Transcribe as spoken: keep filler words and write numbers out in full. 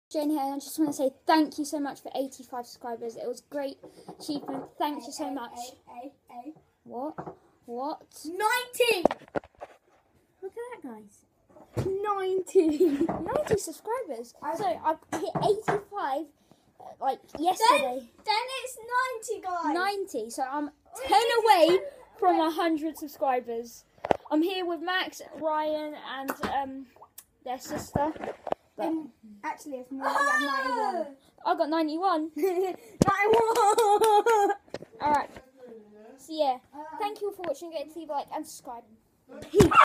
Jane here, and I just want to say thank you so much for eighty-five subscribers. It was great achievement. Thank you so much. What? What? ninety! Look at that, guys. ninety. ninety subscribers. So I hit eighty-five uh, like yesterday. Then, then it's ninety, guys. ninety. So I'm ten away from one hundred subscribers. I'm here with Max, Ryan, and um, their sister. But Um, actually, it's more like ninety-one. I got ninety-one. ninety-one! Alright. So yeah, thank you for watching. Get to leave a like and subscribe. Peace.